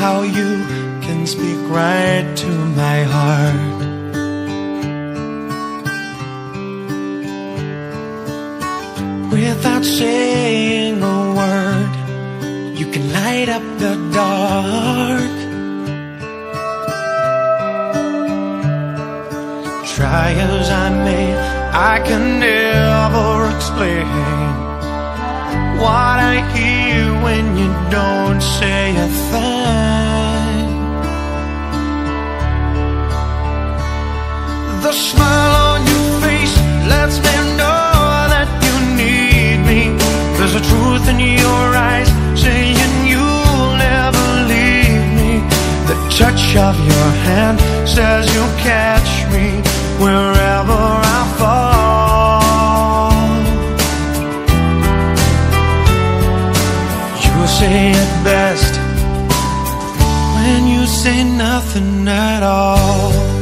how you can speak right to my heart. Without saying a word, you can light up the dark. Try as I may, I can never explain what I hear when you don't say a thing. The smile on your face lets me know that you need me. There's a truth in your eyes saying you'll never leave me. The touch of your hand says you'll catch me wherever I fall. You say it best when you say nothing at all.